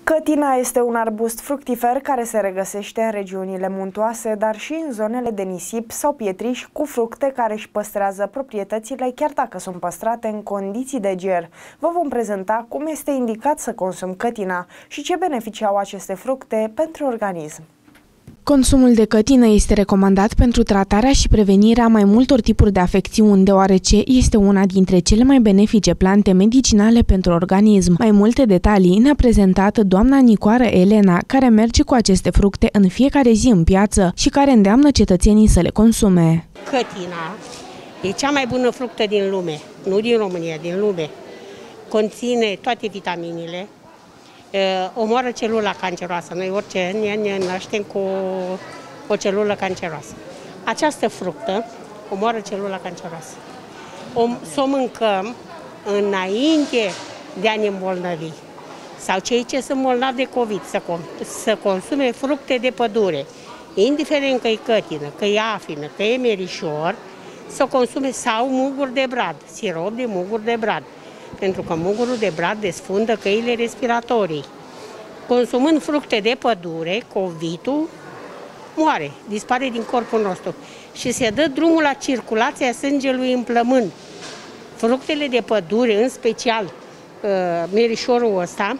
Cătina este un arbust fructifer care se regăsește în regiunile muntoase, dar și în zonele de nisip sau pietriș cu fructe care își păstrează proprietățile chiar dacă sunt păstrate în condiții de ger. Vă vom prezenta cum este indicat să consumi cătina și ce beneficii au aceste fructe pentru organism. Consumul de cătină este recomandat pentru tratarea și prevenirea mai multor tipuri de afecțiuni, deoarece este una dintre cele mai benefice plante medicinale pentru organism. Mai multe detalii ne-a prezentat doamna Nicoară Elena, care merge cu aceste fructe în fiecare zi în piață și care îndeamnă cetățenii să le consume. Cătina e cea mai bună fructă din lume, nu din România, din lume. Conține toate vitaminele. Omoară celula canceroasă. Noi orice ne naștem cu o celulă canceroasă. Această fructă omoară celula canceroasă. Să o mâncăm înainte de a ne îmbolnăvi. Sau cei ce sunt bolnavi de COVID să consume fructe de pădure, indiferent că e cătină, că e afină, că e merișor, să consume sau muguri de brad, sirop de muguri de brad. Pentru că mugurul de brad desfundă căile respiratorii. Consumând fructe de pădure, COVID-ul moare, dispare din corpul nostru și se dă drumul la circulația sângelui în plămân. Fructele de pădure, în special merișorul ăsta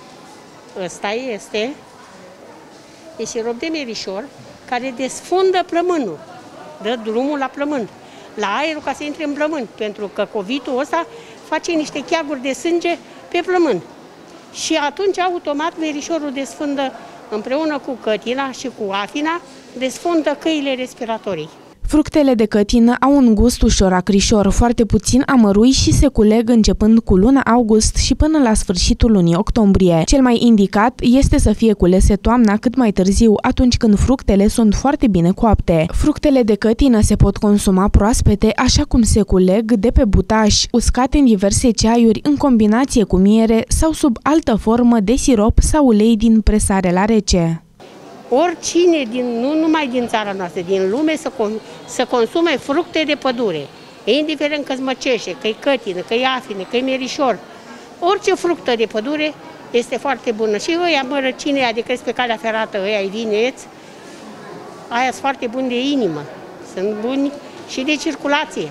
este sirop de merișor care desfundă plămânul, dă drumul la plămân, la aerul ca să intre în plămân, pentru că COVID-ul ăsta face niște cheaguri de sânge pe plămân. Și atunci, automat, merișorul desfundă, împreună cu cătina și cu afina, desfundă căile respiratorii. Fructele de cătină au un gust ușor acrișor, foarte puțin amărui și se culeg începând cu luna august și până la sfârșitul lunii octombrie. Cel mai indicat este să fie culese toamna cât mai târziu, atunci când fructele sunt foarte bine coapte. Fructele de cătină se pot consuma proaspete, așa cum se culeg de pe butaș, uscate în diverse ceaiuri, în combinație cu miere sau sub altă formă de sirop sau ulei din presare la rece. Oricine, nu numai din țara noastră, din lume, să consume fructe de pădure. Indiferent că-s măceșe, că-i cătină, că-i afine, că-i merișor. Orice fructă de pădure este foarte bună. Și ăia mărăcine, adică pe calea ferată, ăia-i vineți, aia sunt foarte buni de inimă. Sunt buni și de circulație.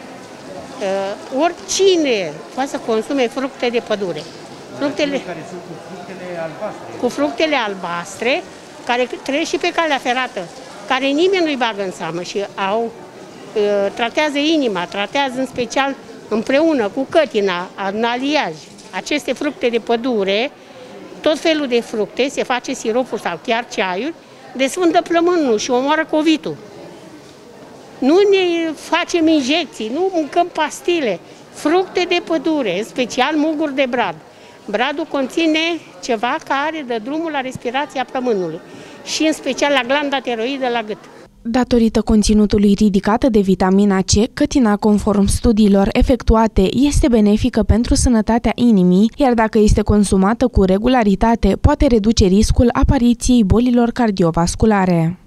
Oricine poate să consume fructe de pădure. Fructele care sunt cu fructele albastre. Cu fructele albastre, care trăiesc și pe calea ferată, care nimeni nu-i bagă în seamă și tratează inima, tratează în special împreună cu cătina, în aliaj. Aceste fructe de pădure, tot felul de fructe, se face siropul sau chiar ceaiuri, desfundă plămânul și omoară COVID-ul. Nu ne facem injecții, nu mâncăm pastile, fructe de pădure, în special muguri de brad. Bradul conține ceva care dă drumul la respirația plămânului și în special la glanda tiroidă la gât. Datorită conținutului ridicat de vitamina C, cătina, conform studiilor efectuate, este benefică pentru sănătatea inimii, iar dacă este consumată cu regularitate, poate reduce riscul apariției bolilor cardiovasculare.